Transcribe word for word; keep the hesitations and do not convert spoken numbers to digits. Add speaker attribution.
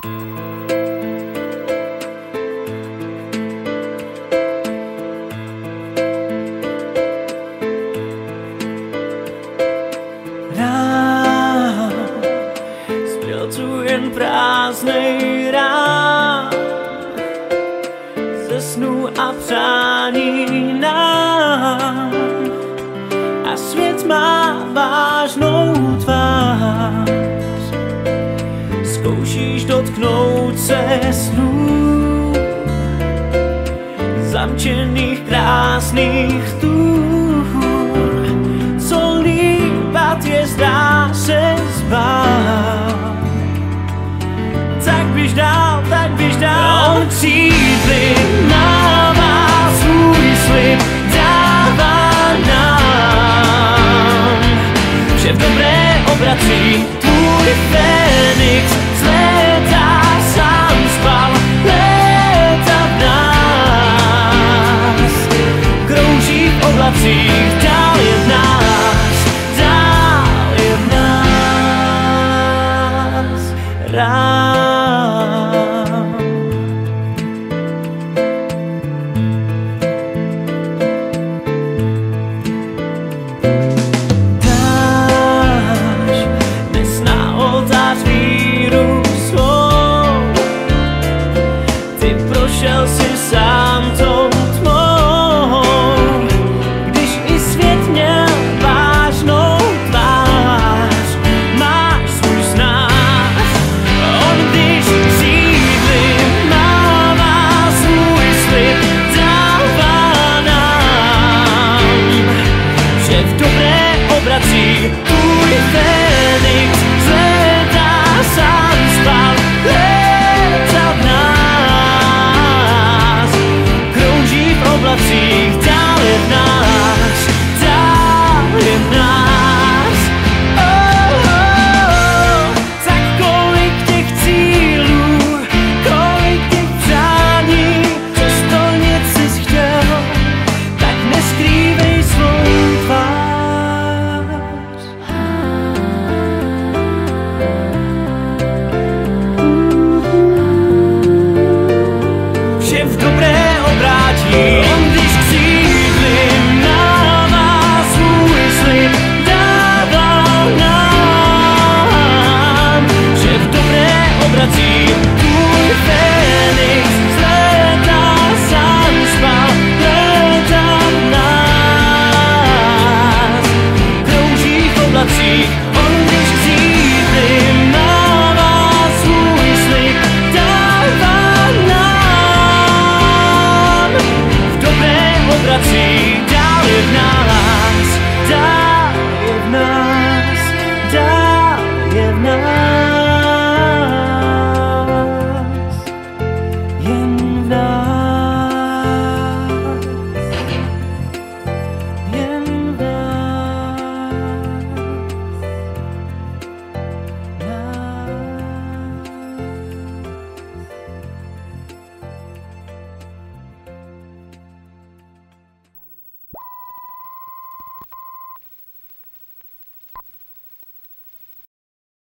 Speaker 1: Rád zbyl tu jen prázdnej rád ze snů a přání nám, a svět má vážnou tvář. Zkoušíš dotknout se snů, zamčených krásných tůr, co líbat je zdá se zbát. Tak běž dál, tak běž dál. On přijde na vás, svůj slib dává nám, že v dobré obrací tvůj Fénix zlétá, sám spal, léta v nás, krouží v oblacích, dál je v nás, dál je v nás. Rád